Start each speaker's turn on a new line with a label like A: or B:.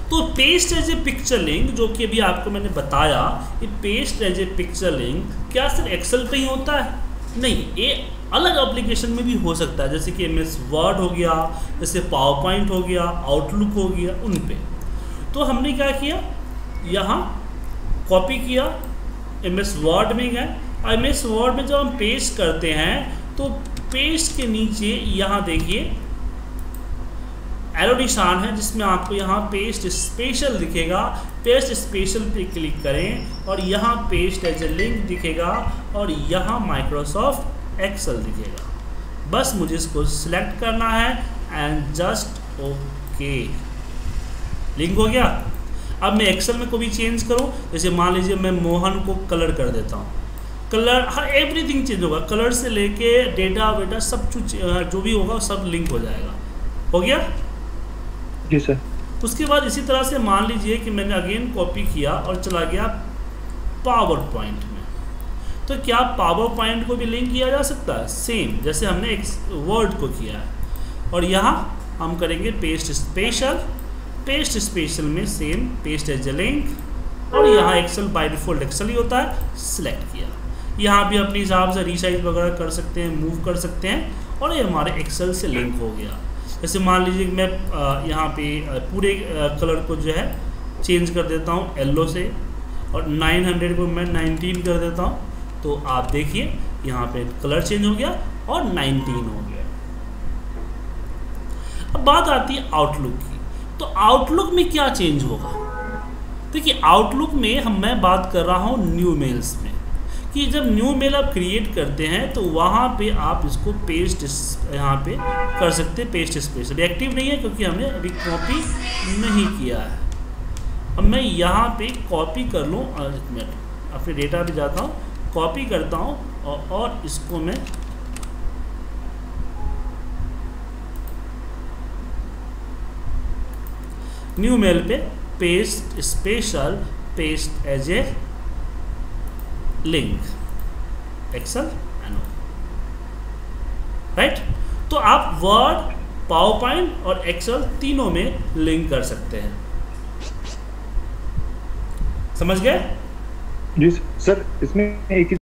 A: तो paste as a picture link जो कि अभी आपको मैंने बताया, ये paste as a picture link क्या सिर्फ एक्सेल पे ही होता है? नहीं, ये अलग एप्लीकेशन में भी हो सकता है, जैसे कि MS वर्ड हो गया, जैसे पावर पॉइंट हो गया, आउटलुक हो गया, उन पे। तो हमने क्या किया, यहाँ कॉपी किया, MS वर्ड में गए। MS वर्ड में जब हम पेस्ट करते हैं तो पेस्ट के नीचे यहाँ देखिए एरो निशान है, जिसमें आपको यहाँ पेस्ट स्पेशल दिखेगा। पेस्ट स्पेशल पे क्लिक करें और यहाँ पेस्ट एज ए लिंक दिखेगा और यहाँ माइक्रोसॉफ्ट एक्सेल दिखेगा। बस मुझे इसको सिलेक्ट करना है एंड जस्ट ओके, लिंक हो गया। अब मैं एक्सेल में को भी चेंज करूँ, जैसे मान लीजिए मैं मोहन को कलर कर देता हूँ, कलर हर एवरीथिंग चेंज होगा, कलर से लेके डेटा वेटा सब कुछ जो भी होगा सब लिंक हो जाएगा। हो गया
B: जी सर।
A: उसके बाद इसी तरह से मान लीजिए कि मैंने अगेन कॉपी किया और चला गया पावर पॉइंट में, तो क्या पावर पॉइंट को भी लिंक किया जा सकता है? सेम जैसे हमने एक वर्ड को किया है। और यहाँ हम करेंगे पेस्ट स्पेशल, पेस्ट स्पेशल में same paste as a link, और यहाँ एक्सेल बाय डिफॉल्ट एक्सेल ही होता है, सिलेक्ट किया। यहाँ भी अपने हिसाब से रीसाइज वगैरह कर सकते हैं, मूव कर सकते हैं, और ये हमारे एक्सेल से लिंक हो गया। जैसे मान लीजिए मैं यहाँ पे पूरे कलर को जो है चेंज कर देता हूँ येलो से, और 900 को मैं 19 कर देता हूँ, तो आप देखिए यहाँ पे कलर चेंज हो गया और 19 हो गया। अब बात आती है आउटलुक की, तो आउटलुक में क्या चेंज होगा? देखिए आउटलुक में मैं बात कर रहा हूँ न्यू मेल्स में, कि जब न्यू मेल आप क्रिएट करते हैं तो वहाँ पे आप इसको पेस्ट यहाँ पे कर सकते हैं, पेस्ट स्पेशल एक्टिव नहीं है क्योंकि हमने अभी कॉपी नहीं किया है। अब मैं यहाँ पे कॉपी कर लूँ, एक मिनट अपने डेटा पे जाता हूँ, कॉपी करता हूँ और इसको मैं न्यू मेल पे paste special, paste as a link Excel and right. तो आप वर्ड, पावर पॉइंट और एक्सेल तीनों में लिंक कर सकते हैं। समझ गए?
B: जी सर। इसमें एक